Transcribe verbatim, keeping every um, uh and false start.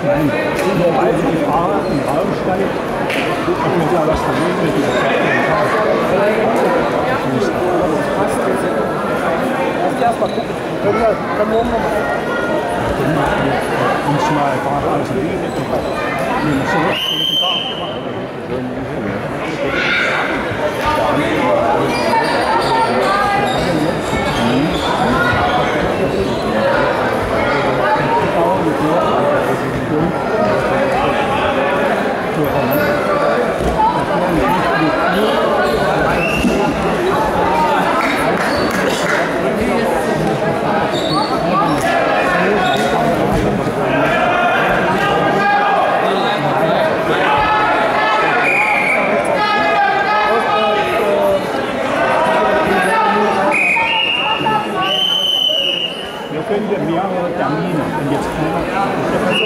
Nein, sobald die Fahrer im Raum stand, hat mir da was verlegen mit dieser Karte. Lass die erstmal gucken. Können wir, können wir nochmal. Und mal einfach alles in die Richtung. Nee, so, so mit dem Fahrer gemacht. Wir können mehrere Termine, wenn jetzt keiner